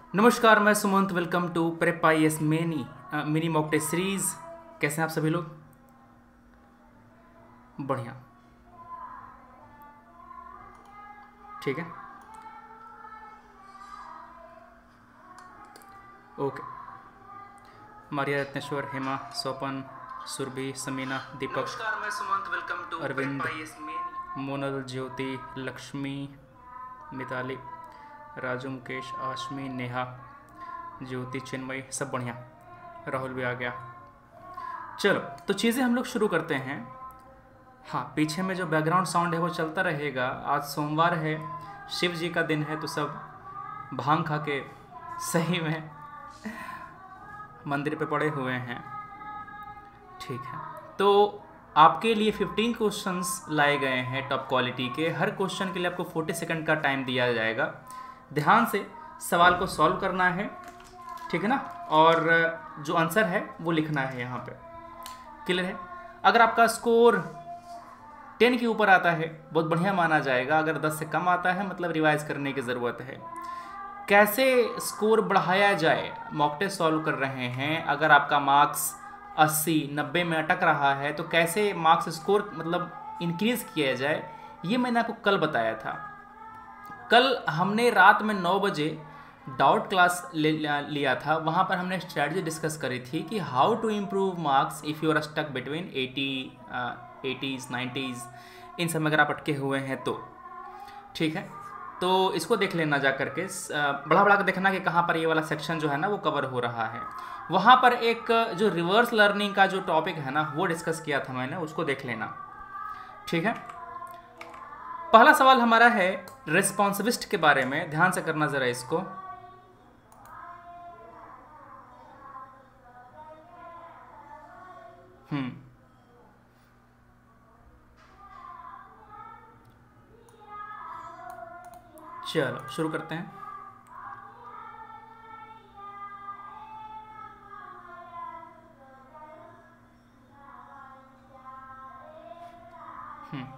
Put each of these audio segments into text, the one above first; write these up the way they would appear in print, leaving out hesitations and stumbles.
नमस्कार, मैं Sumant. Welcome to prep IAS mini mock test series. कैसे हैं आप सभी लोग? बढ़िया। ठीक है, ओके। मारिया, रत्नेश्वर, हेमा, स्वपन, सुरभि, समीना, दीपक, नमस्कार, मैं Sumant. Welcome to Arvind, IAS main. Monal, Jyoti, Lakshmi, Mitali, Raju, Mukesh, Ashmi, Neha, Jyoti, Chinmay, सब बढ़िया। राहुल भी आ गया। चलो, तो चीज़ें हम लोग शुरू करते हैं। हाँ, पीछे में जो बैकग्राउंड साउंड है वो चलता रहेगा। आज सोमवार है, शिव जी का दिन है, तो सब भांग खा के सही में मंदिर पे पड़े हुए हैं। ठीक है, तो आपके लिए 15 क्वेश्चंस लाए गए हैं टॉप क्वालिटी के। हर क्वेश्चन के लिए आपको 40 सेकंड का टाइम दिया जाएगा। ध्यान से सवाल को सॉल्व करना है, ठीक है ना? और जो आंसर है वो लिखना है यहाँ पे। क्लियर है? अगर आपका स्कोर 10 के ऊपर आता है बहुत बढ़िया माना जाएगा। अगर 10 से कम आता है मतलब रिवाइज करने की ज़रूरत है। कैसे स्कोर बढ़ाया जाए? मॉक टेस्ट सॉल्व कर रहे हैं। अगर आपका मार्क्स 80-90 में अटक रहा है तो कैसे मार्क्स स्कोर मतलब इंक्रीज़ किया जाए, ये मैंने आपको कल बताया था। कल हमने रात में 9 बजे डाउट क्लास लिया था। वहाँ पर हमने स्ट्रैटेजी डिस्कस करी थी कि how to improve marks if you are stuck between 80s 90s, इन सब में अगर आप अटके हुए हैं तो। ठीक है, तो इसको देख लेना जा करके, बढ़ा बढ़ा के देखना कि कहाँ पर ये वाला सेक्शन जो है ना वो कवर हो रहा है। वहाँ पर एक जो रिवर्स लर्निंग का जो टॉपिक है ना वो डिस्कस किया था मैंने, उसको देख लेना। ठीक है, पहला सवाल हमारा है रिस्पॉन्सिविस्ट के बारे में। ध्यान से करना ज़रा इसको। हम्म चलो शुरू करते हैं। हम्म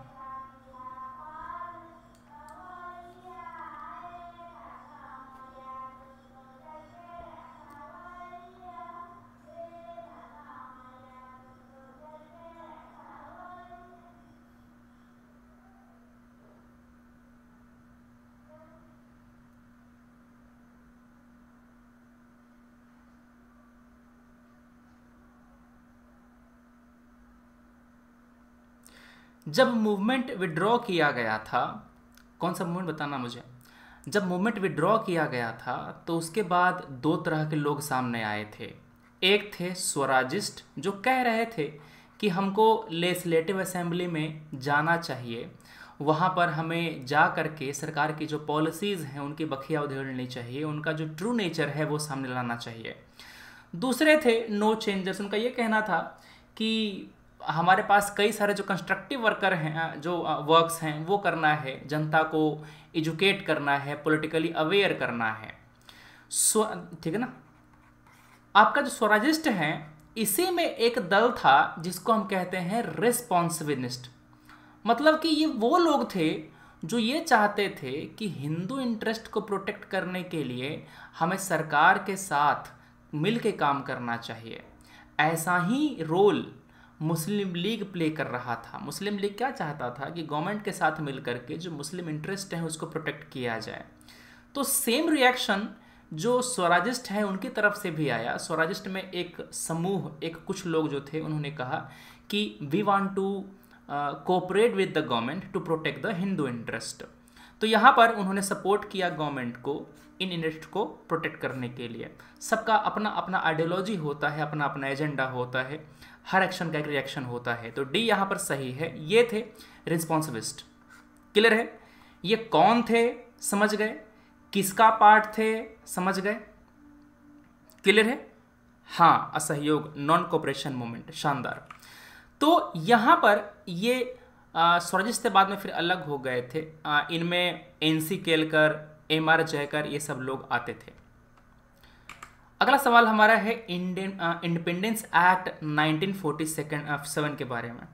जब मूवमेंट विड्रॉ किया गया था, कौन सा मूवमेंट बताना मुझे। जब मूवमेंट विड्रॉ किया गया था तो उसके बाद दो तरह के लोग सामने आए थे। एक थे स्वराजिस्ट जो कह रहे थे कि हमको लेजिस्लेटिव असेंबली में जाना चाहिए, वहाँ पर हमें जा करके सरकार की जो पॉलिसीज़ हैं उनकी बखिया उधेड़नी चाहिए, उनका जो ट्रू नेचर है वो सामने लाना चाहिए। दूसरे थे नो चेंजर्स। उनका ये कहना था कि हमारे पास कई सारे जो कंस्ट्रक्टिव वर्कर हैं, जो वर्क्स हैं वो करना है, जनता को एजुकेट करना है, पॉलिटिकली अवेयर करना है। ठीक है ना? आपका जो स्वराजिस्ट है, इसी में एक दल था जिसको हम कहते हैं रिस्पॉन्सिविस्ट। मतलब कि ये वो लोग थे जो ये चाहते थे कि हिंदू इंटरेस्ट को प्रोटेक्ट करने के लिए हमें सरकार के साथ मिल के काम करना चाहिए। ऐसा ही रोल मुस्लिम लीग प्ले कर रहा था। मुस्लिम लीग क्या चाहता था कि गवर्नमेंट के साथ मिल करके जो मुस्लिम इंटरेस्ट है उसको प्रोटेक्ट किया जाए। तो सेम रिएक्शन जो स्वराजिस्ट हैं उनकी तरफ से भी आया। स्वराजिस्ट में एक समूह, एक कुछ लोग जो थे, उन्होंने कहा कि we want to cooperate with the government to protect the Hindu interest. तो यहाँ पर उन्होंने सपोर्ट किया गवर्नमेंट को इन इंटरेस्ट को प्रोटेक्ट करने के लिए। सबका अपना अपना आइडियोलॉजी होता है, अपना अपना एजेंडा होता है, हर एक्शन का एक रिएक्शन होता है। तो डी यहाँ पर सही है। ये थे रिस्पॉन्सिविस्ट। क्लियर है? ये कौन थे समझ गए, किसका पार्ट थे समझ गए? क्लियर है? हाँ, असहयोग, नॉन कोऑपरेशन मूवमेंट। शानदार। तो यहाँ पर ये स्वराजिस्ट से बाद में फिर अलग हो गए थे। इनमें एनसी केलकर, एमआर जयकर, ये सब लोग आते थे। अगला सवाल हमारा है इंडिपेंडेंस एक्ट 1947 के बारे में।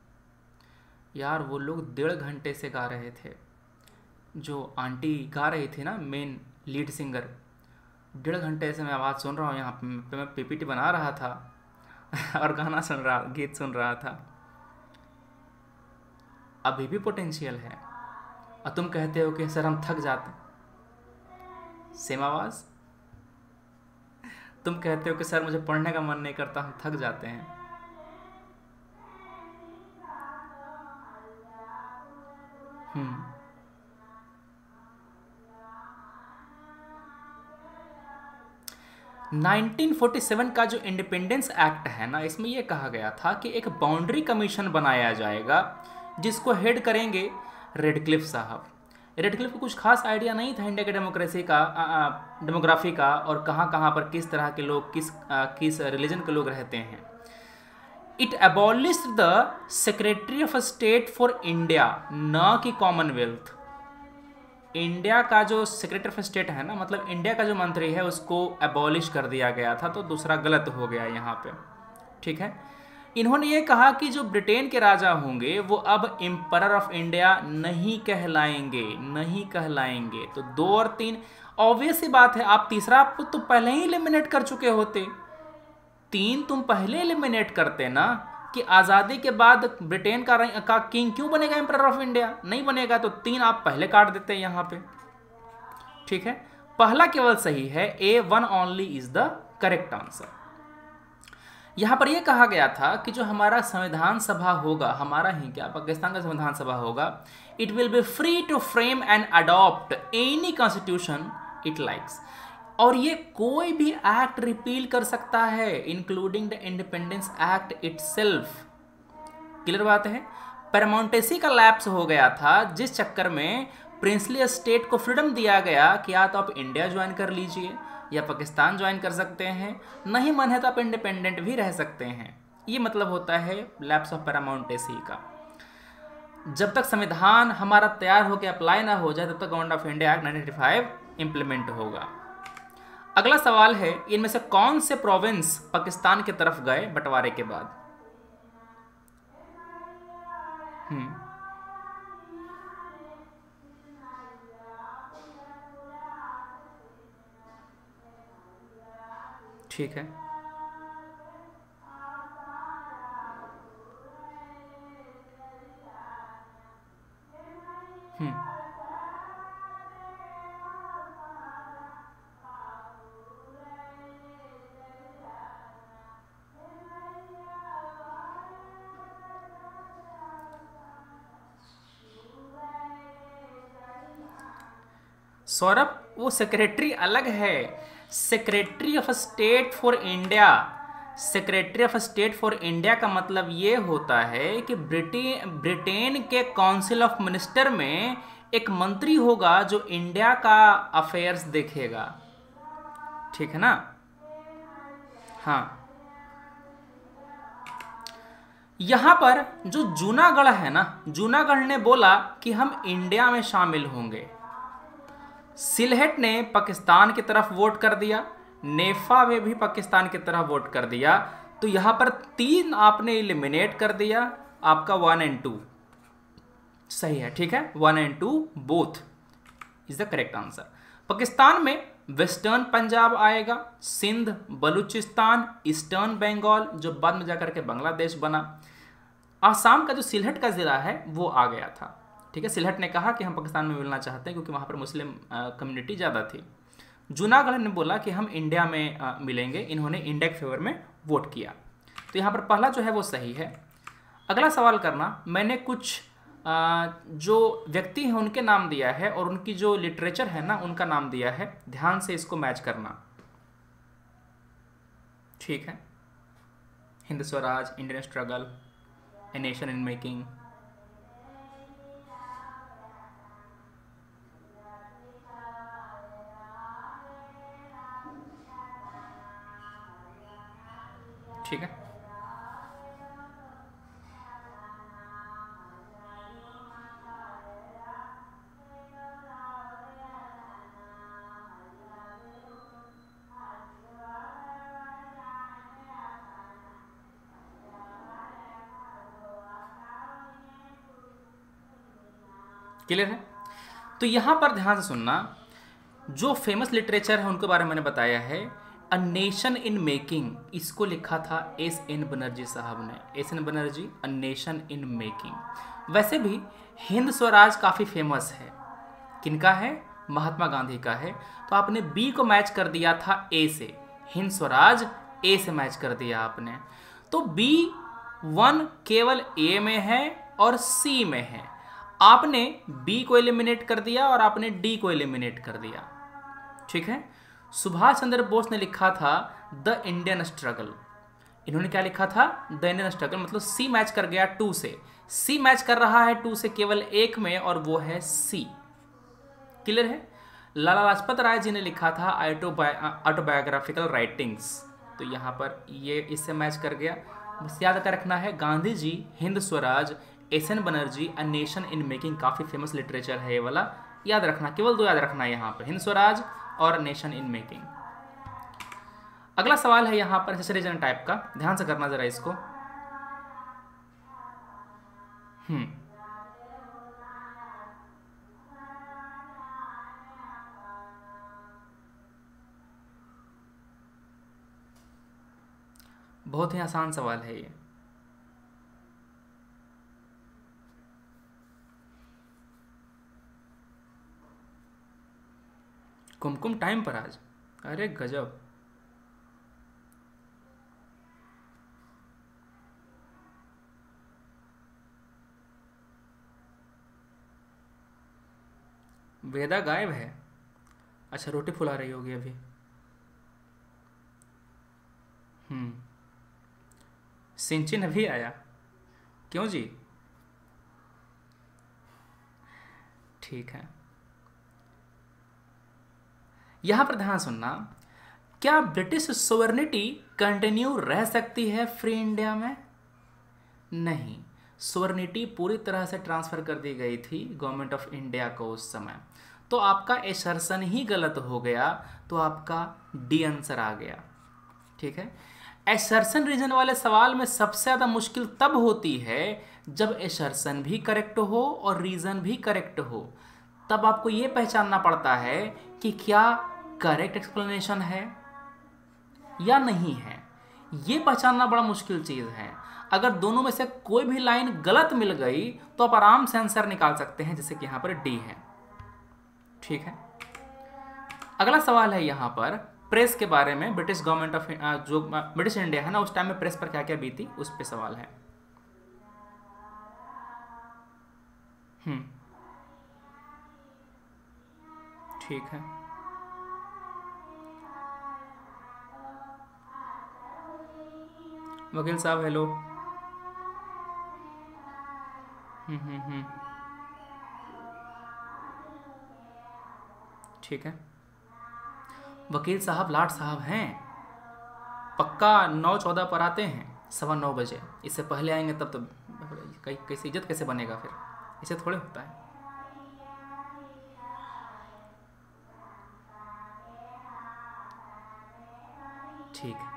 यार वो लोग 1.5 घंटे से गा रहे थे। जो आंटी गा रही थी ना, मेन लीड सिंगर, 1.5 घंटे से मैं आवाज़ सुन रहा हूँ यहाँ पे, मैं पीपीटी बना रहा था और गीत सुन रहा था। अभी भी पोटेंशियल है और तुम कहते हो कि सर हम थक जाते। सेम आवाज़। तुम कहते हो कि सर मुझे पढ़ने का मन नहीं करता, हम थक जाते हैं। हम्म 1947 का जो इंडिपेंडेंस एक्ट है ना, इसमें यह कहा गया था कि एक बाउंड्री कमीशन बनाया जाएगा जिसको हेड करेंगे रेडक्लिफ साहब। रेडक्लिफ को कुछ खास आइडिया नहीं था इंडिया के डेमोक्रेसी का, डेमोग्राफी का, और कहाँ कहाँ पर किस तरह के लोग किस रिलीजन के लोग रहते हैं। It abolished the secretary of state for India, न कि कॉमनवेल्थ। इंडिया का जो सेक्रेटरी ऑफ स्टेट है ना, मतलब इंडिया का जो मंत्री है, उसको एबॉलिश कर दिया गया था, तो दूसरा गलत हो गया यहाँ पे। ठीक है। इन्होंने ये कहा कि जो ब्रिटेन के राजा होंगे वो अब एम्परर ऑफ इंडिया नहीं कहलाएंगे। तो 2 और 3 ऑब्वियस सी बात है, आप तीसरा तो पहले ही एलिमिनेट कर चुके होते। 3 तुम पहले एलिमिनेट करते ना, कि आज़ादी के बाद ब्रिटेन का किंग क्यों बनेगा एम्परर ऑफ इंडिया, नहीं बनेगा, तो 3 आप पहले काट देते हैं यहाँ पे। ठीक है, पहला केवल सही है, A1 only is the correct answer. यहाँ पर यह कहा गया था कि जो हमारा संविधान सभा होगा, हमारा ही क्या, पाकिस्तान का संविधान सभा होगा, it will be free to frame and adopt any constitution it likes. और ये कोई भी एक्ट रिपील कर सकता है, including the independence act itself. Clear बात है। पैरामाउंटेसी का लैप्स हो गया था, जिस चक्कर में प्रिंसली स्टेट को फ्रीडम दिया गया कि या तो आप इंडिया ज्वाइन कर लीजिए या पाकिस्तान ज्वाइन कर सकते हैं, नहीं मन है तो आप इंडिपेंडेंट भी रह सकते हैं। ये मतलब होता है लैप्स ऑफ पैरामाउंटेसी का। जब तक संविधान हमारा तैयार होकर अप्लाई ना हो जाए, तब तक government of India act 1985 implement होगा। अगला सवाल है, इनमें से कौन से प्रोविंस पाकिस्तान की तरफ गए बंटवारे के बाद? ठीक है। सौरभ, वो सेक्रेटरी अलग है। Secretary of state for India, secretary of state for India का मतलब ये होता है कि ब्रिटेन के काउंसिल ऑफ मिनिस्टर में एक मंत्री होगा जो इंडिया का अफेयर्स देखेगा। ठीक है ना। हाँ, यहां पर जो जूनागढ़ है ना, जूनागढ़ ने बोला कि हम इंडिया में शामिल होंगे। सिलहट ने पाकिस्तान की तरफ वोट कर दिया, नेफा में भी पाकिस्तान की तरफ वोट कर दिया। तो यहां पर 3 आपने एलिमिनेट कर दिया, आपका 1 और 2 सही है। ठीक है, 1 और 2 both is the correct answer. Pakistan में वेस्टर्न पंजाब आएगा, सिंध, बलूचिस्तान, ईस्टर्न बंगाल, जो बाद में जाकर के बांग्लादेश बना। आसाम का जो सिलहट का जिला है वो आ गया था। ठीक है, सिलहट ने कहा कि हम पाकिस्तान में मिलना चाहते हैं क्योंकि वहाँ पर मुस्लिम कम्युनिटी ज़्यादा थी। जूनागढ़ ने बोला कि हम इंडिया में मिलेंगे, इन्होंने इंडिया के फेवर में वोट किया। तो यहाँ पर पहला जो है वो सही है। अगला सवाल करना, मैंने कुछ जो व्यक्ति हैं उनके नाम दिया है और उनकी जो लिटरेचर है ना उनका नाम दिया है, ध्यान से इसको मैच करना। ठीक है, Hind Swaraj, Indian struggle, a nation in making. ठीक है, क्लियर है। तो यहां पर ध्यान से सुनना, जो फेमस लिटरेचर है उनके बारे में मैंने बताया है। अ नेशन इन मेकिंग, इसको लिखा था एस एन बनर्जी साहब ने। S N Banerjee, a nation in making. वैसे भी हिंद स्वराज काफ़ी फेमस है। किनका है? महात्मा गांधी का है। तो आपने बी को मैच कर दिया था ए से, हिंद स्वराज ए से मैच कर दिया आपने। तो बी 1 केवल ए में है और सी में है। आपने बी को एलिमिनेट कर दिया और आपने डी को एलिमिनेट कर दिया। ठीक है। सुभाष चंद्र बोस ने लिखा था द इंडियन स्ट्रगल। इन्होंने क्या लिखा था? The Indian struggle. मतलब सी मैच कर गया 2 से। सी मैच कर रहा है 2 से केवल एक में, और वो है सी। क्लियर है? लाला लाजपत राय जी ने लिखा था ऑटोबायोग्राफिकल राइटिंग्स। तो यहाँ पर ये इससे मैच कर गया। बस याद कर रखना है, Gandhi ji, Hind Swaraj, S N Banerjee, a nation in making, काफ़ी फेमस लिटरेचर है ये वाला। याद रखना, केवल 2 याद रखना है यहाँ पर, हिंद स्वराज और नेशन इन मेकिंग। अगला सवाल है यहाँ पर हिस्टोरियन टाइप का, ध्यान से करना जरा इसको। बहुत ही आसान सवाल है ये। कुमकुम टाइम पर आज, अरे गजब। वेदा गायब है? अच्छा, रोटी फुला रही होगी अभी। सिंचिन अभी आया? क्यों जी? ठीक है। यहां पर ध्यान सुनना, क्या ब्रिटिश सोवर्निटी कंटिन्यू रह सकती है फ्री इंडिया में? नहीं, सोवर्निटी पूरी तरह से ट्रांसफर कर दी गई थी गवर्नमेंट ऑफ इंडिया को उस समय। तो आपका एसर्शन ही गलत हो गया, तो आपका डी आंसर आ गया। ठीक है। एसर्शन रीजन वाले सवाल में सबसे ज़्यादा मुश्किल तब होती है जब एसर्शन भी करेक्ट हो और रीजन भी करेक्ट हो। तब आपको ये पहचानना पड़ता है कि क्या करेक्ट एक्सप्लेनेशन है या नहीं है। ये पहचानना बड़ा मुश्किल चीज़ है। अगर दोनों में से कोई भी लाइन गलत मिल गई तो आप आराम से आंसर निकाल सकते हैं, जैसे कि यहाँ पर डी है। ठीक है। अगला सवाल है यहाँ पर प्रेस के बारे में। ब्रिटिश गवर्नमेंट ऑफ जो ब्रिटिश इंडिया है ना, उस टाइम में प्रेस पर क्या क्या बीती, उस पे सवाल है। ठीक है। वकील साहब हेलो। ठीक है। वकील साहब लाट साहब हैं, पक्का 9-14 पर आते हैं, 9:15 बजे। इससे पहले आएंगे तब तो कैसे इज्जत कैसे बनेगा फिर, इसे थोड़े होता है। ठीक है।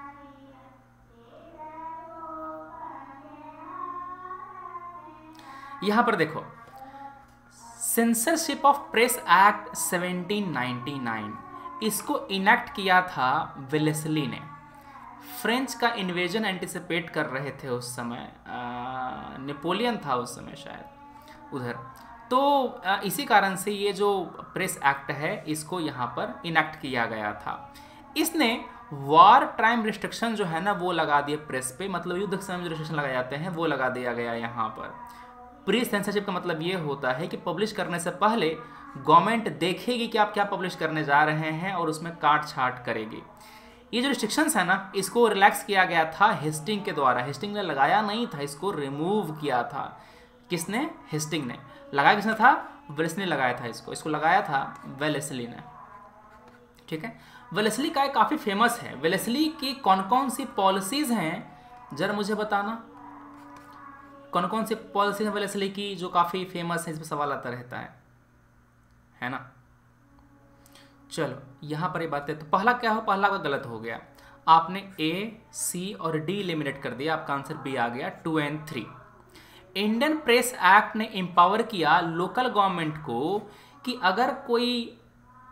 यहां पर देखो, सेंसरशिप ऑफ प्रेस एक्ट 1799, इसको इनेक्ट किया था वेलेस्ली ने। फ्रेंच का इन्वेजन एंटिसिपेट कर रहे थे उस समय, नेपोलियन था उस समय शायद उधर। तो इसी कारण से ये जो प्रेस एक्ट है इसको यहाँ पर इनेक्ट किया गया था। इसने वॉर टाइम रिस्ट्रिक्शन जो है ना वो लगा दिए प्रेस पे, मतलब युद्ध के समय जो रिस्ट्रिक्शन लगाए जाते हैं वो लगा दिया गया यहाँ पर। प्री सेंसरशिप का मतलब ये होता है कि पब्लिश करने से पहले गवर्नमेंट देखेगी कि आप क्या पब्लिश करने जा रहे हैं और उसमें काट छाट करेगी। ये जो रिस्ट्रिक्शंस है ना, इसको रिलैक्स किया गया था हेस्टिंग के द्वारा। हेस्टिंग ने लगाया नहीं था, इसको रिमूव किया था। किसने? हेस्टिंग ने। लगाया किसने था? वेलेस्ली ने लगाया था इसको लगाया था वेलेस्ली ने। ठीक है। वेलेस्ली का काफ़ी फेमस है। वेलेस्ली की कौन कौन सी पॉलिसीज़ हैं जरा मुझे बताना, कौन कौन सी पॉलिसी है वेलेस्ली की जो काफ़ी फेमस है, इस पर सवाल आता रहता है ना। चलो यहाँ पर ये बातें, तो पहला क्या हो, पहला का गलत हो गया। आपने ए, सी और डी एलिमिनेट कर दिया, आपका आंसर बी आ गया 2 और 3। इंडियन प्रेस एक्ट ने एम्पावर किया लोकल गवर्नमेंट को कि अगर कोई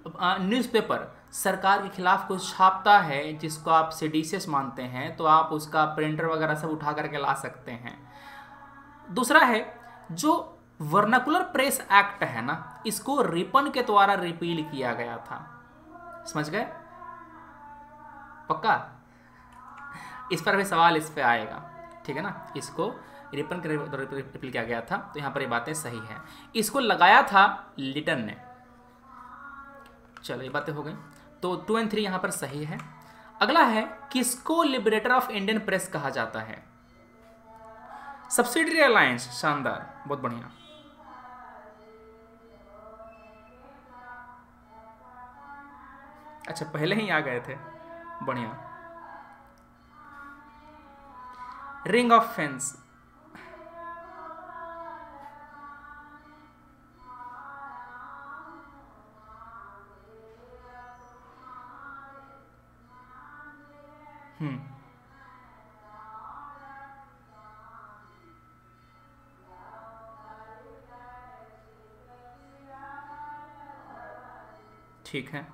न्यूज़पेपर सरकार के खिलाफ कुछ छापता है जिसको आप सेडिशियस मानते हैं, तो आप उसका प्रिंटर वगैरह सब उठा करके ला सकते हैं। दूसरा है जो वर्नाकुलर प्रेस एक्ट है ना, इसको रिपन के द्वारा रिपील किया गया था। समझ गए? पक्का? इस पर भी सवाल इस पे आएगा, ठीक है ना। इसको रिपन के रिपील किया गया था, तो यहाँ पर ये बातें सही हैं। इसको लगाया था लिटन ने। चलो ये बातें हो गई, तो 2 और 3 यहाँ पर सही है। अगला है, किसको लिबरेटर ऑफ इंडियन प्रेस कहा जाता है? सब्सिडरी अलायंस, शानदार, बहुत बढ़िया। अच्छा पहले ही आ गए थे, बढ़िया। रिंग ऑफ फेंस, ठीक है।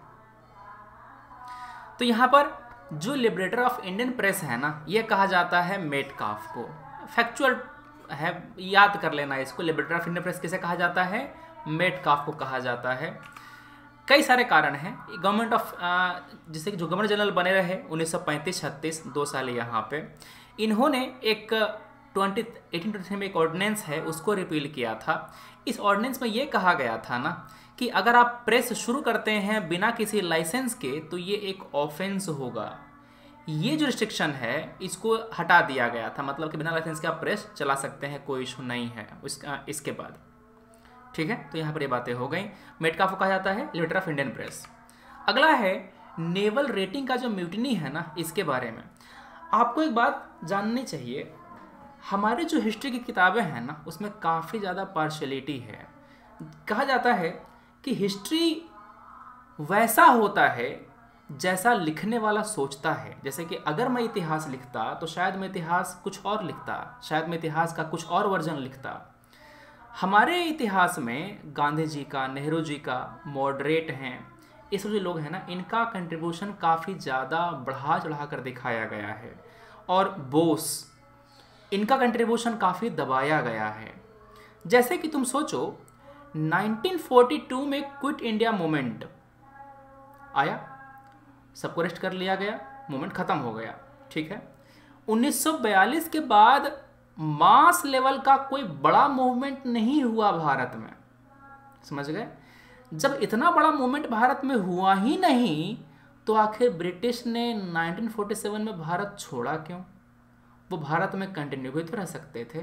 तो यहाँ पर जो लिबरेटर ऑफ इंडियन प्रेस है ना, ये कहा जाता है मेटकाफ को। फैक्चुअल है, याद कर लेना इसको। लिबरेटर ऑफ इंडियन प्रेस किसे कहा जाता है? मेटकाफ को कहा जाता है। कई सारे कारण हैं। गवर्नमेंट ऑफ जैसे कि जो गवर्नर जनरल बने रहे 1935-36, 2 साल यहाँ पे, इन्होंने एक 1823 में एक ऑर्डिनेंस है, उसको रिपील किया था। इस ऑर्डिनेंस में ये कहा गया था ना कि अगर आप प्रेस शुरू करते हैं बिना किसी लाइसेंस के तो ये एक ऑफेंस होगा। ये जो रिस्ट्रिक्शन है इसको हटा दिया गया था, मतलब कि बिना लाइसेंस के आप प्रेस चला सकते हैं, कोई इशू नहीं है इसके बाद। ठीक है, तो यहाँ पर ये बातें हो गई। मेटकाफ को कहा जाता है लिबरेटर ऑफ इंडियन प्रेस। अगला है नेवल रेटिंग का जो म्यूटिनी है ना, इसके बारे में आपको एक बात जाननी चाहिए। हमारे जो हिस्ट्री की किताबें हैं ना, उसमें काफ़ी ज़्यादा पार्शलिटी है। कहा जाता है कि हिस्ट्री वैसा होता है जैसा लिखने वाला सोचता है। जैसे कि अगर मैं इतिहास लिखता तो शायद मैं इतिहास कुछ और लिखता, शायद मैं इतिहास का कुछ और वर्जन लिखता। हमारे इतिहास में गांधी जी का, नेहरू जी का, मॉडरेट हैं, ये सब जो लोग हैं ना, इनका कंट्रीब्यूशन काफ़ी ज़्यादा बढ़ा चढ़ा कर दिखाया गया है। और बोस, इनका कंट्रीब्यूशन काफ़ी दबाया गया है। जैसे कि तुम सोचो 1942 में क्विट इंडिया मूवमेंट आया, सबको अरेस्ट कर लिया गया, मूवमेंट ख़त्म हो गया। ठीक है, 1942 के बाद मास लेवल का कोई बड़ा मूवमेंट नहीं हुआ भारत में। समझ गए? जब इतना बड़ा मूवमेंट भारत में हुआ ही नहीं तो आखिर ब्रिटिश ने 1947 में भारत छोड़ा क्यों? वो भारत में कंटिन्यू भी तो रह सकते थे।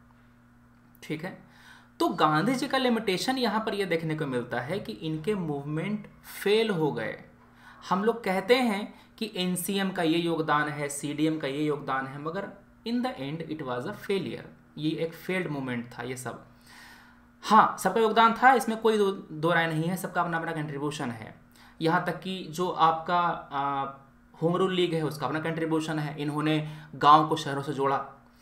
ठीक है, तो गांधी जी का लिमिटेशन यहाँ पर यह देखने को मिलता है कि इनके मूवमेंट फेल हो गए। हम लोग कहते हैं कि एनसीएम का ये योगदान है, सीडीएम का ये योगदान है, मगर in the end it was a failure. ये एक फेल्ड मूवमेंट था ये सब। हाँ, सबका योगदान था, इसमें कोई दो राय नहीं है, सबका अपना अपना कंट्रीब्यूशन है। यहाँ तक कि जो आपका होम रूल लीग है उसका अपना कंट्रीब्यूशन है, इन्होंने गांव को शहरों से जोड़ा।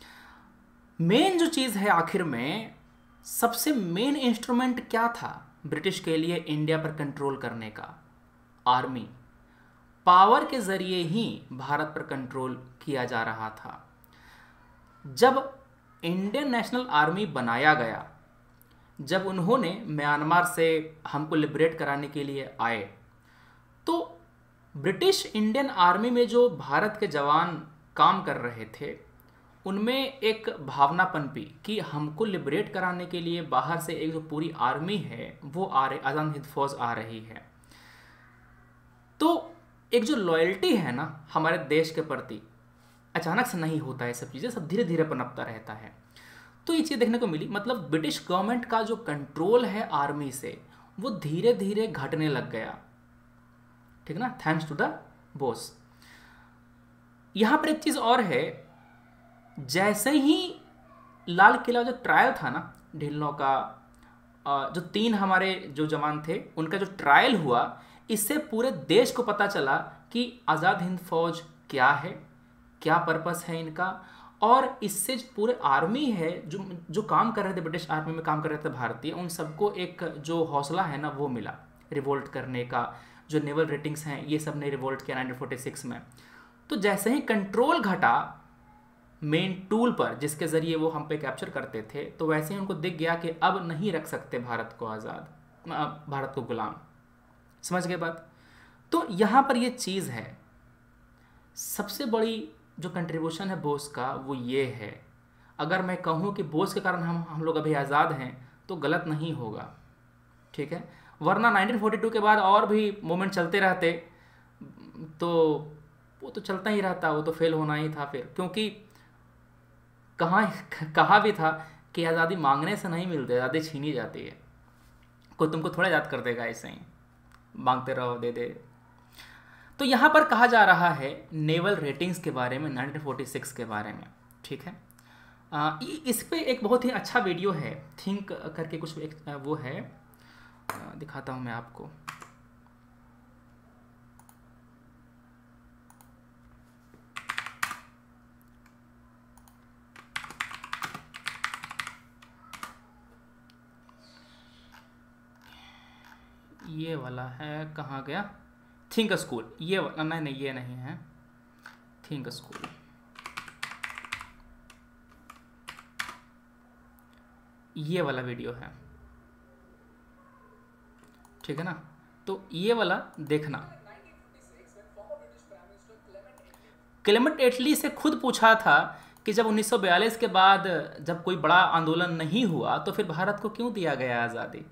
मेन जो चीज़ है आखिर में, सबसे मेन इंस्ट्रूमेंट क्या था ब्रिटिश के लिए इंडिया पर कंट्रोल करने का? आर्मी। पावर के जरिए ही भारत पर कंट्रोल किया जा रहा था। जब इंडियन नेशनल आर्मी बनाया गया, जब उन्होंने म्यांमार से हमको लिबरेट कराने के लिए आए, तो ब्रिटिश इंडियन आर्मी में जो भारत के जवान काम कर रहे थे उनमें एक भावना पनपी कि हमको लिबरेट कराने के लिए बाहर से एक जो पूरी आर्मी है वो आज़ाद हिंद फौज आ रही है। तो एक जो लॉयल्टी है ना हमारे देश के प्रति, अचानक से नहीं होता है, सब चीज़ें सब धीरे धीरे पनपता रहता है। तो ये चीज़ देखने को मिली, मतलब ब्रिटिश गवर्नमेंट का जो कंट्रोल है आर्मी से वो धीरे धीरे घटने लग गया। ठीक है ना, थैंक्स टू द बॉस। यहाँ पर एक चीज़ और है, जैसे ही लाल किला जो ट्रायल था ना ढिल्लों का, जो 3 हमारे जो जवान थे उनका जो ट्रायल हुआ, इससे पूरे देश को पता चला कि आज़ाद हिंद फौज क्या है, क्या पर्पस है इनका। और इससे पूरे आर्मी है जो काम कर रहे थे, ब्रिटिश आर्मी में काम कर रहे थे भारतीय, उन सबको एक जो हौसला है ना वो मिला। रिवोल्ट करने का, जो नेवल रेटिंग्स हैं ये सब ने रिवोल्ट किया 1946 में। तो जैसे ही कंट्रोल घटा मेन टूल पर जिसके ज़रिए वो हम पे कैप्चर करते थे, तो वैसे ही उनको दिख गया कि अब नहीं रख सकते भारत को आज़ाद, भारत को गुलाम। समझ गए बात? तो यहाँ पर ये चीज़ है, सबसे बड़ी जो कंट्रीब्यूशन है बोस का वो ये है। अगर मैं कहूँ कि बोस के कारण हम लोग अभी आज़ाद हैं तो गलत नहीं होगा, ठीक है। वरना 1942 के बाद और भी मूवमेंट चलते रहते तो वो तो चलता ही रहता, वो तो फेल होना ही था फिर, क्योंकि कहा भी था कि आज़ादी मांगने से नहीं मिलती, आज़ादी छीनी जाती है। कोई तुमको थोड़ा याद कर देगा ऐसे ही मांगते रहो दे दे। तो यहाँ पर कहा जा रहा है नेवल रेटिंग्स के बारे में 1946 के बारे में, ठीक है। इस पे एक बहुत ही अच्छा वीडियो है, थिंक करके कुछ एक वो है, दिखाता हूँ मैं आपको। ये वाला है, कहाँ गया, थिंक स्कूल, ये वाला, नहीं ये नहीं है, थिंक स्कूल, ये वाला वीडियो है, ठीक है ना। तो ये वाला देखना। क्लेमेंट एटली से खुद पूछा था कि जब 1942 के बाद जब कोई बड़ा आंदोलन नहीं हुआ तो फिर भारत को क्यों दिया गया आज़ादी।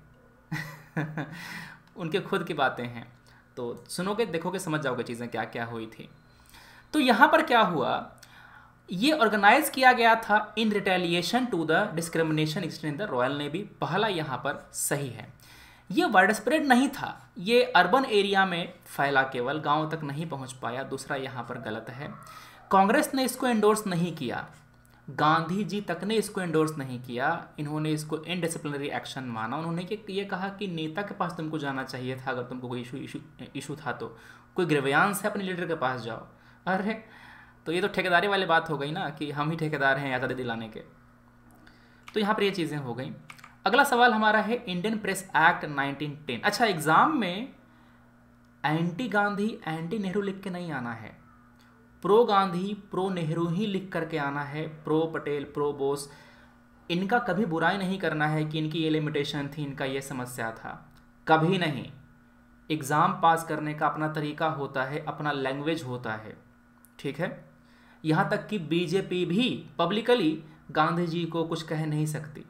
उनके खुद की बातें हैं, तो सुनोगे देखोगे समझ जाओगे चीज़ें क्या क्या हुई थी। तो यहाँ पर क्या हुआ, ये ऑर्गेनाइज किया गया था in retaliation to the discrimination extend in the royal navy. पहला यहाँ पर सही है, ये वाइड स्प्रेड नहीं था, ये अर्बन एरिया में फैला, केवल गांव तक नहीं पहुंच पाया। दूसरा यहाँ पर गलत है, कांग्रेस ने इसको एंडोर्स नहीं किया, गांधी जी तक ने इसको एंडोर्स नहीं किया, इन्होंने इसको इनडिसिप्लिनरी एक्शन माना। उन्होंने ये कहा कि नेता के पास तुमको जाना चाहिए था, अगर तुमको कोई इशू था तो कोई ग्रीवियांस है अपने लीडर के पास जाओ। अरे तो ये तो ठेकेदारी वाली बात हो गई ना कि हम ही ठेकेदार हैं आज़ादी दिलाने के। तो यहाँ पर ये चीज़ें हो गई। अगला सवाल हमारा है इंडियन प्रेस एक्ट 1910। अच्छा, एग्जाम में एंटी गांधी एंटी नेहरू लिख के नहीं आना है, प्रो गांधी प्रो नेहरू ही लिख करके आना है, प्रो पटेल प्रो बोस। इनका कभी बुराई नहीं करना है कि इनकी ये लिमिटेशन थी, इनका ये समस्या था, कभी नहीं। एग्ज़ाम पास करने का अपना तरीका होता है, अपना लैंग्वेज होता है, ठीक है। यहाँ तक कि बीजेपी भी पब्लिकली गांधी जी को कुछ कह नहीं सकती।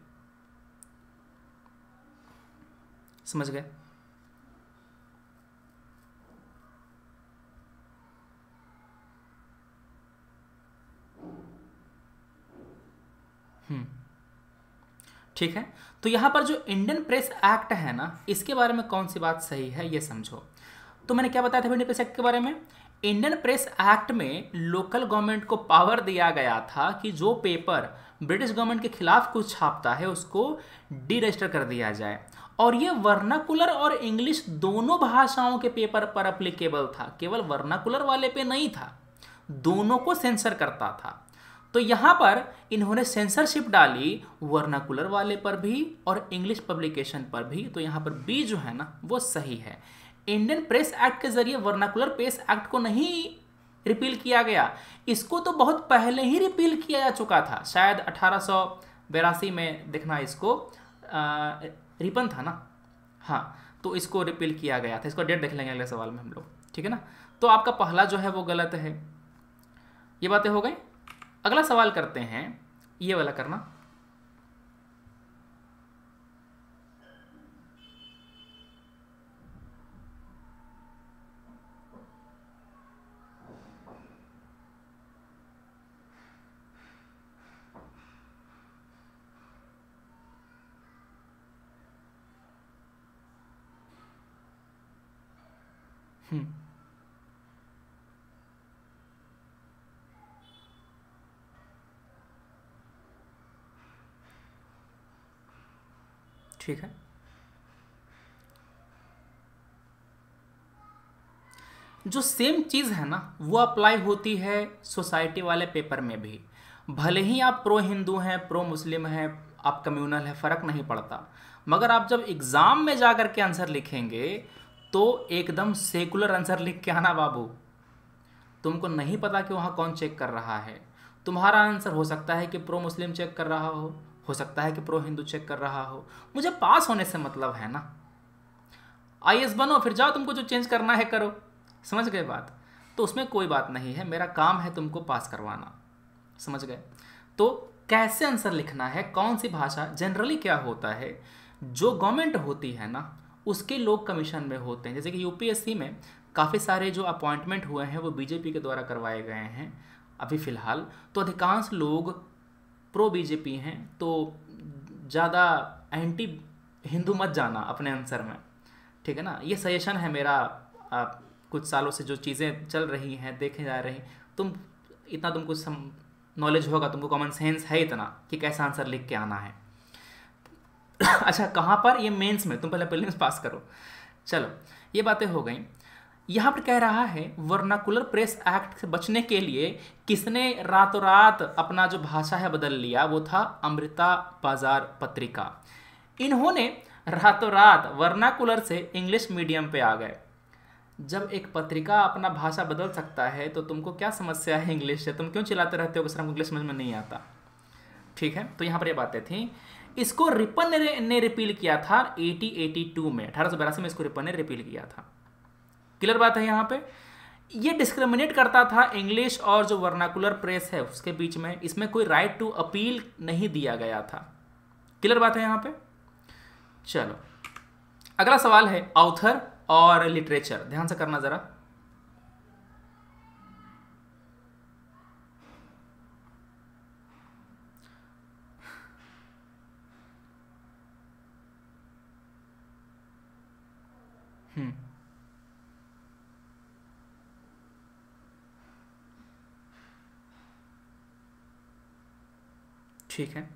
समझ गए? ठीक है। तो यहां पर जो इंडियन प्रेस एक्ट है ना, इसके बारे में कौन सी बात सही है ये समझो। तो मैंने क्या बताया था इंडियन प्रेस एक्ट के बारे में? इंडियन प्रेस एक्ट में लोकल गवर्नमेंट को पावर दिया गया था कि जो पेपर ब्रिटिश गवर्नमेंट के खिलाफ कुछ छापता है उसको डी रजिस्टर कर दिया जाए, और ये वर्नाकुलर और इंग्लिश दोनों भाषाओं के पेपर पर अप्लीकेबल था, केवल वर्नाकुलर वाले पे नहीं था, दोनों को सेंसर करता था। तो यहाँ पर इन्होंने सेंसरशिप डाली वर्नाकुलर वाले पर भी और इंग्लिश पब्लिकेशन पर भी। तो यहाँ पर बी जो है ना वो सही है। इंडियन प्रेस एक्ट के जरिए वर्नाकुलर प्रेस एक्ट को नहीं रिपील किया गया, इसको तो बहुत पहले ही रिपील किया जा चुका था, शायद 1882 में देखना, इसको रिपन था ना, हाँ, तो इसको रिपील किया गया था। इसको डेट देख लेंगे अगले सवाल में हम लोग, ठीक है ना। तो आपका पहला जो है वो गलत है। ये बातें हो गई। अगला सवाल करते हैं, ये वाला करना। ठीक है। जो सेम चीज़ है ना वो अप्लाई होती है सोसाइटी वाले पेपर में भी। भले ही आप प्रो हिंदू हैं, प्रो मुस्लिम हैं, आप कम्युनल है, फ़र्क नहीं पड़ता। मगर आप जब एग्जाम में जा कर के आंसर लिखेंगे तो एकदम सेकुलर आंसर लिख के आना बाबू। तुमको नहीं पता कि वहाँ कौन चेक कर रहा है। तुम्हारा आंसर हो सकता है कि प्रो मुस्लिम चेक कर रहा हो सकता है कि प्रो हिंदू चेक कर रहा हो। मुझे पास होने से मतलब है ना। आईएएस बनो, फिर जाओ तुमको जो चेंज करना है करो। समझ गए बात? तो उसमें कोई बात नहीं है, मेरा काम है तुमको पास करवाना। समझ गए? तो कैसे आंसर लिखना है, कौन सी भाषा, जनरली क्या होता है, जो गवर्नमेंट होती है ना उसके लोग कमीशन में होते हैं। जैसे कि यूपीएससी में काफ़ी सारे जो अपॉइंटमेंट हुए हैं वो बीजेपी के द्वारा करवाए गए हैं अभी फ़िलहाल। तो अधिकांश लोग प्रो बीजेपी हैं, तो ज़्यादा एंटी हिंदू मत जाना अपने आंसर में, ठीक है ना। ये सजेशन है मेरा। कुछ सालों से जो चीज़ें चल रही हैं देखे जा रही, तुम इतना तुमको नॉलेज होगा, तुमको कॉमन सेंस है इतना कि कैसा आंसर लिख के आना है। अच्छा, कहाँ पर? ये मेंस में। तुम पहले प्रीलिम्स पास करो। चलो, ये बातें हो गई। यहाँ पर कह रहा है वर्नाकुलर प्रेस एक्ट से बचने के लिए किसने रातों रात अपना जो भाषा है बदल लिया, वो था अमृता बाजार पत्रिका। इन्होंने रातों रात वर्नाकुलर से इंग्लिश मीडियम पे आ गए। जब एक पत्रिका अपना भाषा बदल सकता है तो तुमको क्या समस्या है इंग्लिश से? तुम क्यों चिल्लाते रहते हो कि सर हमको इंग्लिश समझ में नहीं आता? ठीक है, तो यहाँ पर ये बातें थी। इसको रिपन ने रिपील किया था 1882 में, 1882 में इसको रिपन ने रिपील किया था। क्लियर बात है? यहाँ पे ये डिस्क्रिमिनेट करता था इंग्लिश और जो वर्नाकुलर प्रेस है उसके बीच में। इसमें कोई राइट टू अपील नहीं दिया गया था। क्लियर बात है यहाँ पे? चलो, अगला सवाल है ऑथर और लिटरेचर। ध्यान से करना जरा। ठीक है,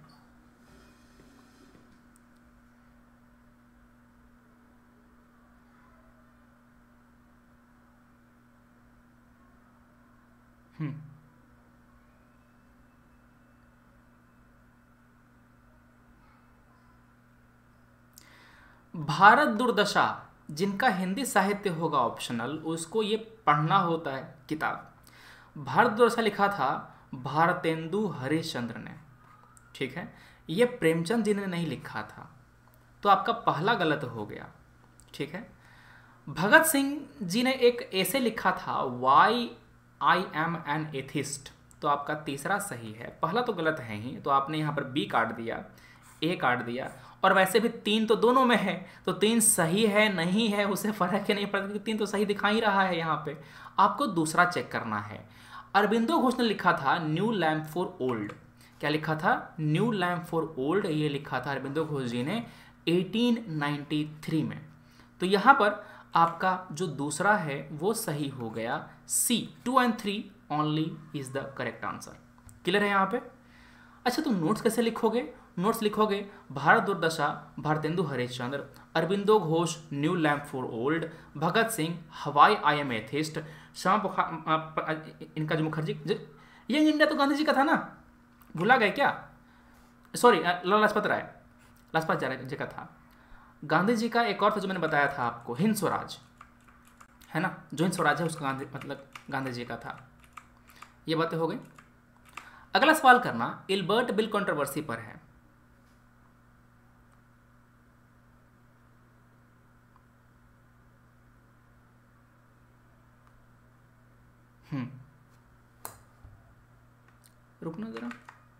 भारत दुर्दशा, जिनका हिंदी साहित्य होगा ऑप्शनल, उसको ये पढ़ना होता है किताब। भारत दुर्दशा लिखा था भारतेंदु हरिश्चंद्र ने, ठीक है। ये प्रेमचंद जी ने नहीं लिखा था, तो आपका पहला गलत हो गया, ठीक है। भगत सिंह जी ने एक ऐसे लिखा था why I am an atheist, तो आपका तीसरा सही है। पहला तो गलत है ही, तो आपने यहाँ पर बी काट दिया, ए काट दिया। और वैसे भी 3 तो दोनों में है, तो 3 सही है नहीं है उसे फर्क ही नहीं पड़ता, क्योंकि 3 तो सही दिखा ही रहा है। यहाँ पे आपको दूसरा चेक करना है। अरबिंदो घोष ने लिखा था न्यू लैम्प फॉर ओल्ड। क्या लिखा था? न्यू लैम्प फॉर ओल्ड, ये लिखा था अरबिंदो घोष जी ने 1893 में। तो यहाँ पर आपका जो दूसरा है वो सही हो गया, C 2 and 3 only is the correct answer. Clear है यहाँ पे? अच्छा, तो नोट्स कैसे लिखोगे? नोट्स लिखोगे Bharat Durdasha Bharatendu Harishchandra, Aurobindo Ghosh new lamp for old, Bhagat Singh why I M atheist, Shyama इनका जो मुखर्जी यंग इंडिया तो गांधी जी का था ना, भुला गए क्या? सॉरी, लाजपत राय, लाजपत जी का था। गांधी जी का एक और था जो मैंने बताया था आपको, हिंद स्वराज, है ना। जो हिंद स्वराज है उसका गांधी मतलब गांधी जी का था। ये बातें हो गई। अगला सवाल करना इल्बर्ट बिल कंट्रोवर्सी पर है। रुकना जरा।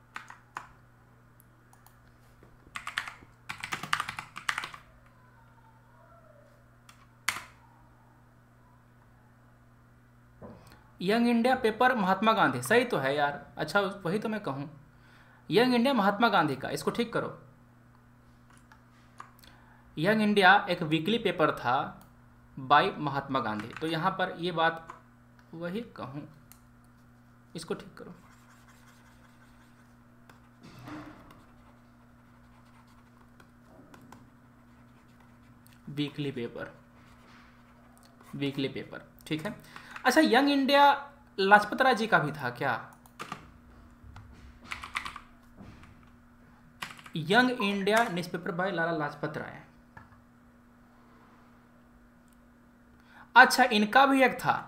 Young India paper Mahatma Gandhi, सही तो है यार। अच्छा, वही तो मैं कहूँ, यंग इंडिया महात्मा गांधी का, इसको ठीक करो। यंग इंडिया एक वीकली पेपर था बाय महात्मा गांधी, तो यहाँ पर ये बात वही कहूँ, इसको ठीक करो। वीकली पेपर, वीकली पेपर, ठीक है। अच्छा, यंग इंडिया लाजपत राय जी का भी था क्या? Young India newspaper by Lala Lajpat Rai. अच्छा, इनका भी एक था,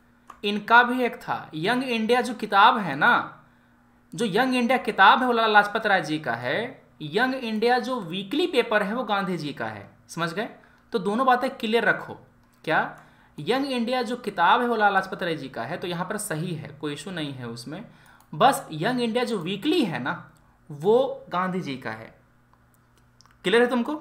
यंग इंडिया जो किताब है ना, जो यंग इंडिया किताब है वो लाला लाजपत राय जी का है। यंग इंडिया जो वीकली पेपर है वो गांधी जी का है। समझ गए? तो दोनों बातें क्लियर रखो। क्या यंग इंडिया जो किताब है वो लाला लाजपत राय जी का है, तो यहाँ पर सही है, कोई इशू नहीं है उसमें। बस यंग इंडिया जो वीकली है ना वो गांधी जी का है। क्लियर है तुमको?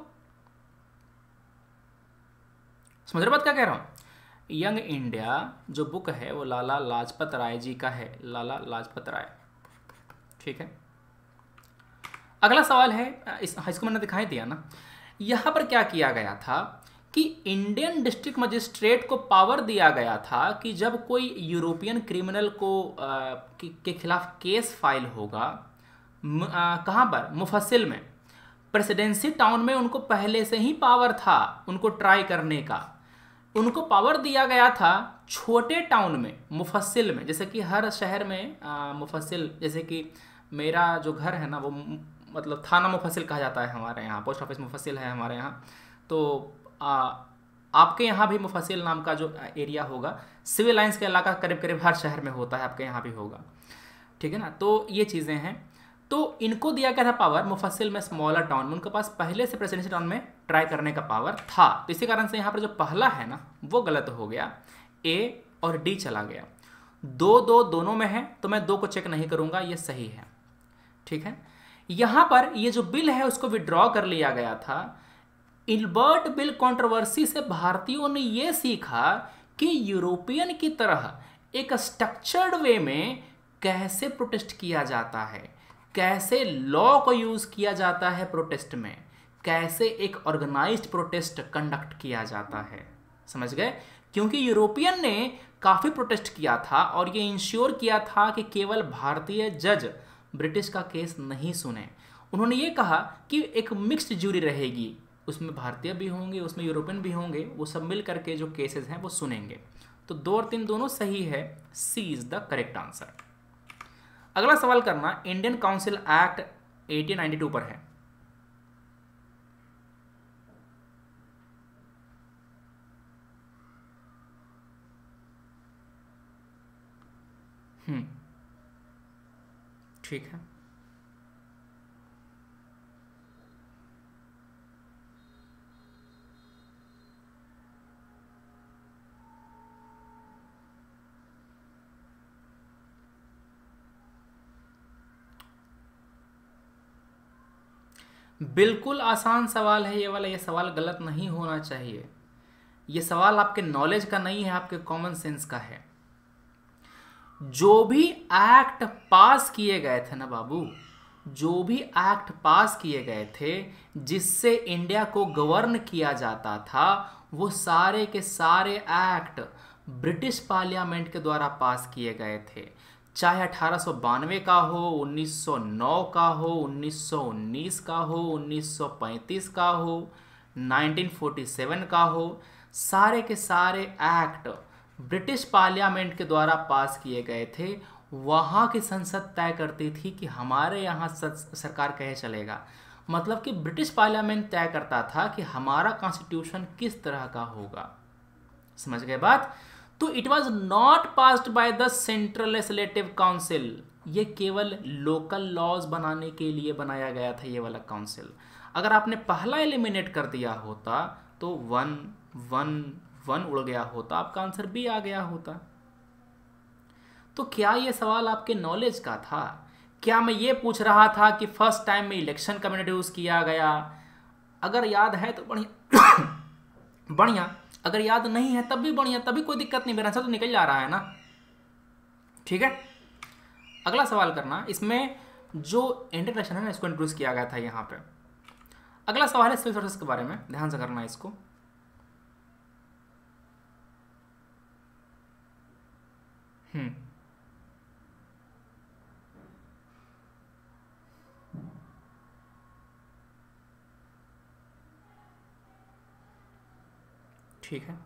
समझ रहे बात क्या कह रहा हूँ? यंग इंडिया जो बुक है वो लाला लाजपत राय जी का है, लाला लाजपत राय। ठीक है, अगला सवाल है, इसको मैंने दिखाई दिया ना। यहां पर क्या किया गया था कि इंडियन डिस्ट्रिक्ट मजिस्ट्रेट को पावर दिया गया था कि जब कोई यूरोपियन क्रिमिनल को के खिलाफ केस फाइल होगा, कहां पर, मुफस्सिल में, प्रेसिडेंसी टाउन में उनको पहले से ही पावर था उनको ट्राई करने का। उनको पावर दिया गया था छोटे टाउन में, मुफस्सिल में, जैसे कि हर शहर में मुफस्सिल, जैसे कि मेरा जो घर है ना वो मतलब थाना मुफस्सिल कहा जाता है हमारे यहाँ, पोस्ट ऑफिस मुफस्सिल है हमारे यहाँ। तो आपके यहाँ भी मुफस्सिल नाम का जो एरिया होगा, सिविल लाइंस का इलाका करीब करीब हर शहर में होता है, आपके यहाँ भी होगा। ठीक है ना? तो ये चीज़ें हैं। तो इनको दिया गया था पावर मुफस्सिल में, स्मॉलर टाउन में, उनके पास पहले से प्रेसिडेंसी टाउन में ट्राई करने का पावर था। तो इसी कारण से यहाँ पर जो पहला है ना वो गलत हो गया, ए और डी चला गया। दो दो दोनों में है तो मैं दो को चेक नहीं करूंगा, ये सही है। ठीक है, यहां पर ये जो बिल है उसको विड्रॉ कर लिया गया था। इल्बर्ट बिल कंट्रोवर्सी से भारतीयों ने यह सीखा कि यूरोपियन की तरह एक स्ट्रक्चर्ड वे में कैसे प्रोटेस्ट किया जाता है, कैसे लॉ को यूज किया जाता है प्रोटेस्ट में, कैसे एक ऑर्गेनाइज्ड प्रोटेस्ट कंडक्ट किया जाता है। समझ गए? क्योंकि यूरोपियन ने काफी प्रोटेस्ट किया था और ये इंश्योर किया था कि केवल भारतीय जज ब्रिटिश का केस नहीं सुने। उन्होंने ये कहा कि एक मिक्स्ड जूरी रहेगी, उसमें भारतीय भी होंगे, उसमें यूरोपियन भी होंगे, वो सब मिल करके जो केसेस हैं वो सुनेंगे। तो 2 और 3 दोनों सही है, C is the correct answer. अगला सवाल करना, इंडियन काउंसिल एक्ट 1892 पर है। ठीक है, बिल्कुल आसान सवाल है ये वाला। ये सवाल गलत नहीं होना चाहिए। ये सवाल आपके नॉलेज का नहीं है, आपके कॉमन सेंस का है। जो भी एक्ट पास किए गए थे ना बाबू, जो भी एक्ट पास किए गए थे जिससे इंडिया को गवर्न किया जाता था, वो सारे के सारे एक्ट ब्रिटिश पार्लियामेंट के द्वारा पास किए गए थे। चाहे 1892 का हो, 1909 का हो, 1919 का हो, 1935 का हो, 1947 का हो, सारे के सारे एक्ट ब्रिटिश पार्लियामेंट के द्वारा पास किए गए थे। वहाँ की संसद तय करती थी कि हमारे यहाँ सरकार कैसे चलेगा। मतलब कि ब्रिटिश पार्लियामेंट तय करता था कि हमारा कॉन्स्टिट्यूशन किस तरह का होगा। समझ गए बात? तो it was not passed by the central legislative council. ये केवल लोकल लॉज बनाने के लिए बनाया गया था ये वाला काउंसिल। अगर आपने पहला एलिमिनेट कर दिया होता तो 1 1 1 उड़ गया होता, आपका आंसर बी आ गया होता। तो क्या ये सवाल आपके नॉलेज का था? क्या मैं ये पूछ रहा था कि फर्स्ट टाइम में इलेक्शन कब इंट्रोड्यूस किया गया? अगर याद है तो बढ़िया बढ़िया, अगर याद नहीं है तब भी बढ़िया, तभी कोई दिक्कत नहीं, मेरा आंसर तो निकल जा रहा है ना। ठीक है, अगला सवाल करना। इसमें जो इंट्रोडक्शन है ना इसको इंट्रोड्यूस किया गया था यहाँ पे। अगला सवाल है सिविल सर्विस के बारे में, ध्यान से करना इसको। ठीक है,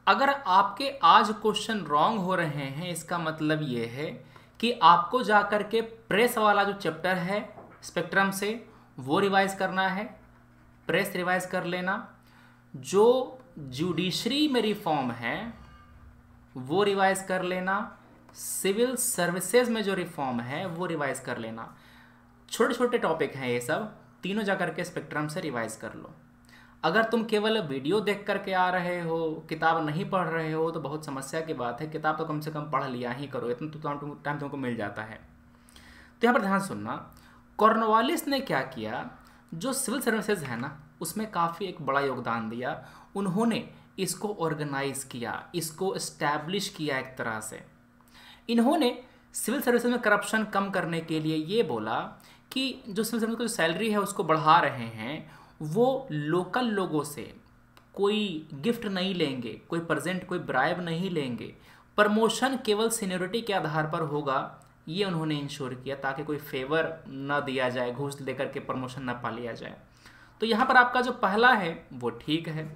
अगर आपके आज क्वेश्चन रॉन्ग हो रहे हैं, इसका मतलब ये है कि आपको जाकर के प्रेस वाला जो चैप्टर है स्पेक्ट्रम से वो रिवाइज करना है, प्रेस रिवाइज कर लेना। जो जुडिशरी में रिफॉर्म है वो रिवाइज कर लेना, सिविल सर्विसेज में जो रिफॉर्म है वो रिवाइज कर लेना। छोटे छोटे टॉपिक हैं ये सब, तीनों जाकर के स्पेक्ट्रम से रिवाइज कर लो। अगर तुम केवल वीडियो देख करके आ रहे हो, किताब नहीं पढ़ रहे हो, तो बहुत समस्या की बात है। किताब तो कम से कम पढ़ लिया ही करो, इतना तो टाइम तुमको मिल जाता है। तो यहाँ पर ध्यान सुनना, कॉर्नवालिस ने क्या किया, जो सिविल सर्विसेज है ना उसमें काफ़ी एक बड़ा योगदान दिया। उन्होंने इसको ऑर्गेनाइज किया, इसको इस्टेब्लिश किया एक तरह से। इन्होंने सिविल सर्विसेज में करप्शन कम करने के लिए ये बोला कि जो सिविल सर्विस की सैलरी है उसको बढ़ा रहे हैं, वो लोकल लोगों से कोई गिफ्ट नहीं लेंगे, कोई प्रेजेंट, कोई ब्राइब नहीं लेंगे, प्रमोशन केवल सीनियरिटी के आधार पर होगा। ये उन्होंने इंश्योर किया ताकि कोई फेवर न दिया जाए, घूस लेकर के प्रमोशन न पा लिया जाए। तो यहाँ पर आपका जो पहला है वो ठीक है।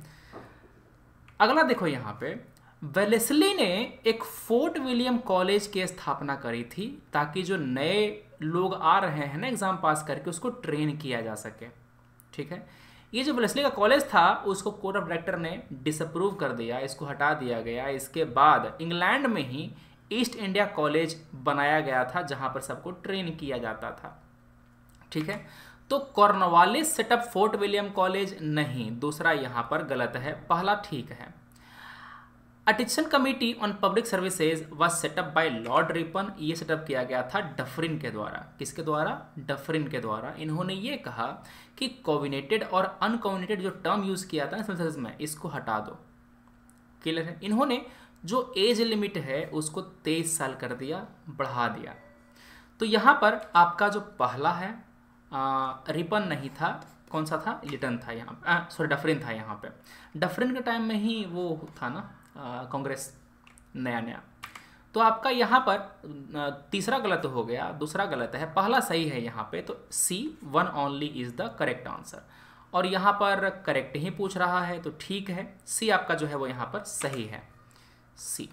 अगला देखो, यहाँ पे वेलेस्ली ने एक फोर्ट विलियम कॉलेज की स्थापना करी थी ताकि जो नए लोग आ रहे हैं ना एग्जाम पास करके उसको ट्रेन किया जा सके। ठीक है, ये जो वेलेस्ली का कॉलेज था उसको कोर्ट ऑफ डायरेक्टर ने डिसअप्रूव कर दिया, इसको हटा दिया गया। इसके बाद इंग्लैंड में ही ईस्ट इंडिया कॉलेज बनाया गया था जहां पर सबको ट्रेन किया जाता था। ठीक है, तो Cornwallis set up Fort William college नहीं, दूसरा यहां पर गलत है, पहला ठीक है। Aitchison committee on public services was set up by lord Ripon, ये सेटअप किया गया था डफरिन के द्वारा। किसके द्वारा? डफरिन के द्वारा। इन्होंने ये कहा कि कोविनेटेड और अनकोविनेटेड जो टर्म यूज किया था सर्विसेज में, इसको हटा दो। क्लियर है? इन्होंने जो एज लिमिट है उसको 23 साल कर दिया, बढ़ा दिया। तो यहाँ पर आपका जो पहला है रिपन नहीं था, कौन सा था? लिटन था यहाँ, सॉरी डफरिन था। यहाँ पे डफरिन के टाइम में ही वो था ना कांग्रेस नया। तो आपका यहाँ पर तीसरा गलत हो गया, दूसरा गलत है, पहला सही है यहाँ पे। तो C1 only is the correct answer. और यहाँ पर करेक्ट ही पूछ रहा है तो ठीक है, सी आपका जो है वो यहाँ पर सही है, सी।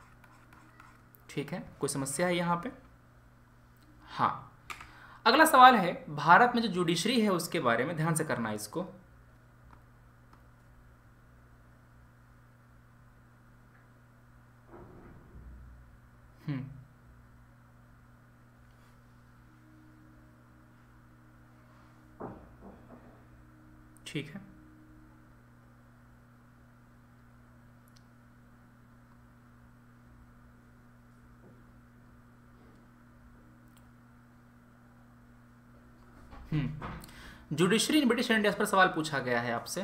ठीक है, कोई समस्या है यहाँ पे? हाँ, अगला सवाल है भारत में जो जुडिशरी है उसके बारे में, ध्यान से करना इसको। ठीक है, जुडिशरी इन ब्रिटिश इंडिया पर सवाल पूछा गया है आपसे।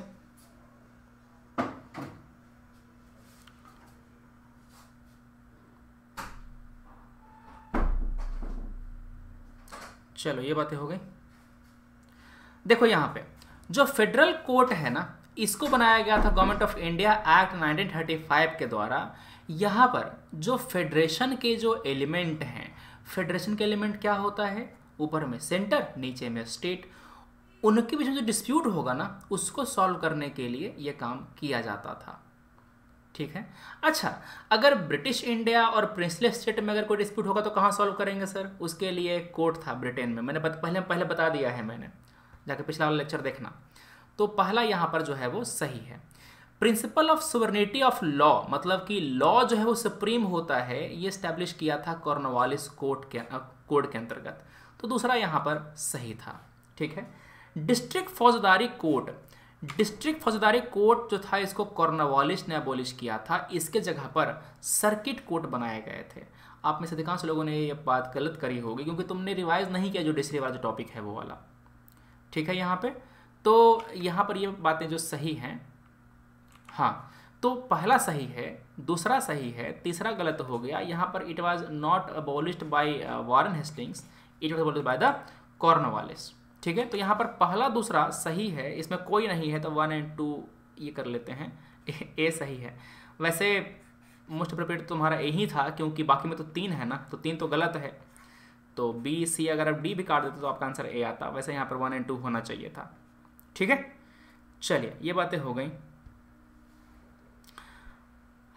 चलो ये बातें हो गई। देखो यहाँ पे जो फेडरल कोर्ट है ना, इसको बनाया गया था गवर्नमेंट ऑफ इंडिया एक्ट 1935 के द्वारा। यहाँ पर जो फेडरेशन के जो एलिमेंट हैं, फेडरेशन के एलिमेंट क्या होता है? ऊपर में सेंटर, नीचे में स्टेट, उनके बीच में जो डिस्प्यूट होगा ना उसको सॉल्व करने के लिए ये काम किया जाता था। ठीक है, अच्छा, अगर ब्रिटिश इंडिया और प्रिंसली स्टेट में अगर कोई डिस्प्यूट होगा तो कहाँ सॉल्व करेंगे सर? उसके लिए कोर्ट था ब्रिटेन में, मैंने पहले बता दिया है, मैंने जाके पिछला वाला लेक्चर देखना। तो पहला यहाँ पर जो है वो सही है। Principle of sovereignty of law, मतलब कि लॉ जो है वो सुप्रीम होता है, ये स्टैब्लिश किया था कॉर्नवालिस कोड के अंतर्गत। तो दूसरा यहाँ पर सही था। ठीक है, डिस्ट्रिक्ट फौजदारी कोर्ट, डिस्ट्रिक्ट फौजदारी कोर्ट जो था इसको कॉर्नवालिस ने अबोलिश किया था, इसके जगह पर सर्किट कोर्ट बनाए गए थे। आप में से अधिकांश लोगों ने ये बात गलत करी होगी क्योंकि तुमने रिवाइज नहीं किया जुडिशरी वाला जो टॉपिक है वो वाला। ठीक है, यहाँ पे तो यहाँ पर ये बातें जो सही हैं, हाँ, तो पहला सही है, दूसरा सही है, तीसरा गलत हो गया। यहाँ पर it was not abolished by Warren Hastings, it was abolished by the Cornwallis. ठीक है, तो यहाँ पर पहला दूसरा सही है, इसमें कोई नहीं है तो 1 और 2 ये कर लेते हैं, ए सही है। वैसे मोस्ट अप्रोप्रिएट तुम्हारा ए ही था क्योंकि बाकी में तो 3 है ना, तो 3 तो गलत है। तो बी सी अगर आप डी भी काट देते तो आपका आंसर ए आता। वैसे यहाँ पर 1 और 2 होना चाहिए था। ठीक है, चलिए ये बातें हो गई।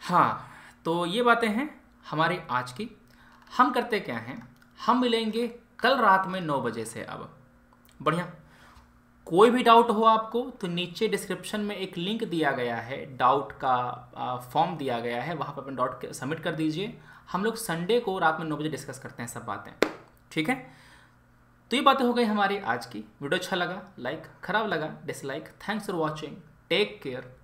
हाँ, तो ये बातें हैं हमारी आज की। हम करते क्या हैं, हम मिलेंगे कल रात में 9 बजे से। अब बढ़िया, कोई भी डाउट हो आपको तो नीचे डिस्क्रिप्शन में एक लिंक दिया गया है, डाउट का फॉर्म दिया गया है, वहाँ पर अपना डाउट सबमिट कर दीजिए। हम लोग संडे को रात में 9 बजे डिस्कस करते हैं सब बातें, ठीक है। तो ये बातें हो गई हमारी आज की। वीडियो अच्छा लगा लाइक, खराब लगा dislike. Thanks for watching, take care.